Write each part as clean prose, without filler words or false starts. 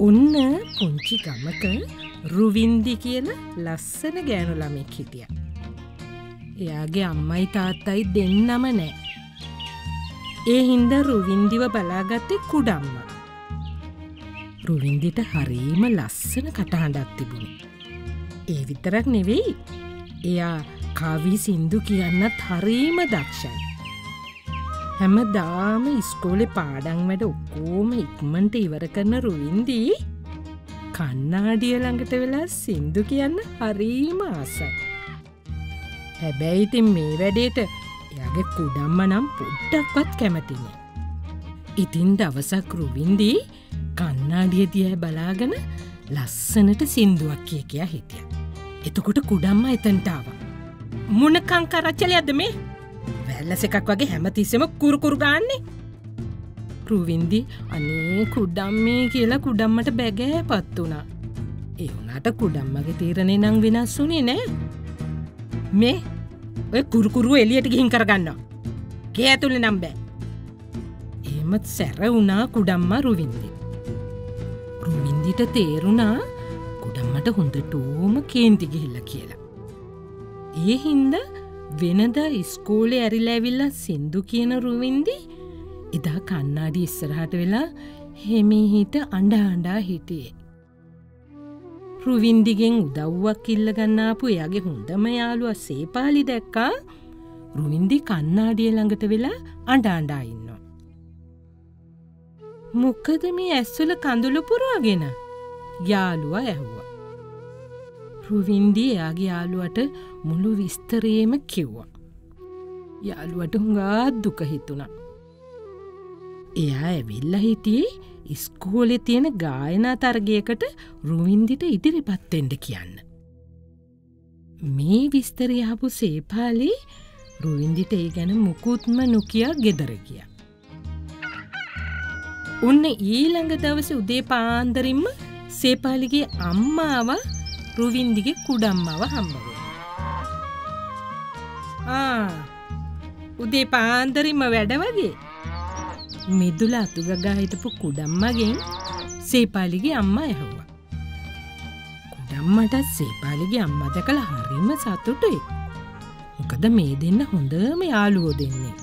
ඔන්න පුංචි ගමක රුවින්දි කියලා ලස්සන ගෑනු ළමෙක් හිටියා. එයාගේ අම්මයි තාත්තයි දෙන්නම නැහැ. ඒ හින්දා රුවින්දිව බලාගත්තේ කුඩම්මා. රුවින්දිට හරීම ලස්සන කටහඬක් තිබුණේ. ඒ විතරක් නෙවෙයි. එයා කවි සින්දු කියන්නත් හරීම දක්ෂයි. හැමදාම ඉස්කෝලේ පාඩම් වැඩ ඔක්කොම ඉක්මනට ඉවර කරන රුවින්දි කන්නාඩිය ළඟට වෙලා සින්දු කියන්න හරීම ආසයි. හැබැයි ඉතින් මේ වැඩේට එයාගේ කුඩම්ම නම් පොඩ්ඩක්වත් කැමති නෑ. ඉතින් දවසක් රුවින්දි කන්නාඩිය දිහා බලාගෙන ලස්සනට සින්දුවක් කිය හිටියා. එතකොට කුඩම්ම එතනට ආවා. මොන කංකරච්චලයක්ද මේ? වැල්ලස් එකක් වගේ හැමතිස්සෙම කුරුකුරු ගාන්නේ. රුවින්දි අනේ කුඩම්මේ කියලා කුඩම්මට බැගෑපත් වුණා. ඒ වුණාට කුඩම්මගේ තීරණේ නම් වෙනස් වුණේ නෑ. මේ ඔය කුරුකුරු එළියට ගිහින් කරගන්නවා. ගේ ඇතුලේ නම් බෑ. එහෙමත් සැර වුණා කුඩම්මා රුවින්දි. රුවින්දිට තේරුණා කුඩම්මට හොඳටම කේන්ති ගිහිල්ලා කියලා. ඒ හින්දා වෙනදා ඉස්කෝලේ ඇරිලා ඇවිල්ලා සින්දු කියන රුවින්දි එදා කන්නාඩි ඉස්සරහට වෙලා හිමිහිට අඬා හිටියේ. රුවින්දිගෙන් උදව්වක් ඉල්ල ගන්න ආපු එයාගේ හොඳම යාළුවා සේපාලි දැක්කා රුවින්දි කන්නාඩිය ළඟට වෙලා අඬා ඉන්නවා. මොකද මේ ඇස්වල කඳුළු පුරවගෙන? යාළුවා ඇහුවා. රුවින්දි එයාගේ යාළුවට මුළු විස්තරේම කිව්වා. යාළුවට හුඟා දුක හිතුණා. එයා ඇවිල්ලා හිටියේ ඉස්කෝලේ තියෙන ගායනා තරගයකට රුවින්දිට ඉදිරිපත් වෙන්න කියන්න. මේ විස්තරය අහපු සේපාලි රුවින්දිට ඒ ගැන මුකුත්ම නොකියා ගෙදර ගියා. ඔන්න ඊළඟ දවසේ උදේ පාන්දරින්ම සේපාලිගේ අම්මාව රුවින්දිගේ කුඩම්මව හම්බ වුණා. උදේ පාන්දරින්ම වැඩ වගේ මිදුල අතුගගා හිටපු කුඩම්මගෙන් සේපාලිගේ අම්මා ඇහුවා. කුඩම්මට සේපාලිගේ අම්මා දැකලා හරිම සතුටුයි. මොකද මේ දෙන්න හොඳම යාළුවෝ දෙන්නේ.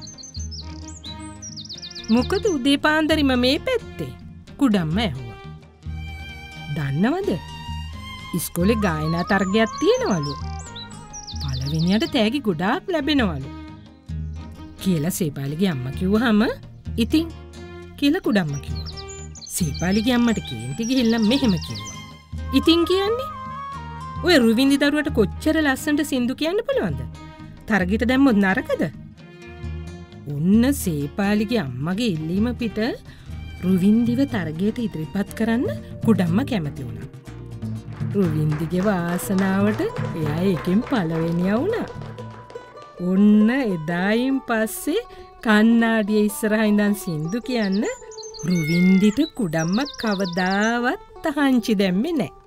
මොකද උදේ පාන්දරින්ම මේ පැත්තේ? කුඩම්ම ඇහුවා. දන්නවද? ඉස්කෝලේ ගායනා තරගයක් තියෙනවලු. පළවෙනියට තෑගි ගොඩාක් ලැබෙනවලු. කියලා සේපාලිගේ අම්මා කිව්වහම ඉතින් කියලා කුඩම්ම කිව්වා. සේපාලිගේ අම්මට කේන්ති ගිහිල්ලා මෙහෙම කිව්වා. ඉතින් කියන්නේ ඔය රුවින්දි දරුවට කොච්චර ලස්සනට සින්දු කියන්න පුළුවන්ද? තරගෙට දැම්මොත් නරකද? ඔන්න සේපාලිගේ අම්මගේ ඉල්ලීම පිට රුවින්දිව තරගයට ඉදිරිපත් කරන්න කුඩම්ම කැමති වුණා. රුවින්දිගේ වාසනාවට එයා එකෙන් පළවෙනියා වුණා. ඔන්න එදායින් පස්සේ කන්නාඩිය ඉස්සරහා ඉඳන් සින්දු කියන්න රුවින්දිට කුඩම්ම කවදාවත් තහංචි දැම්මේ නැහැ.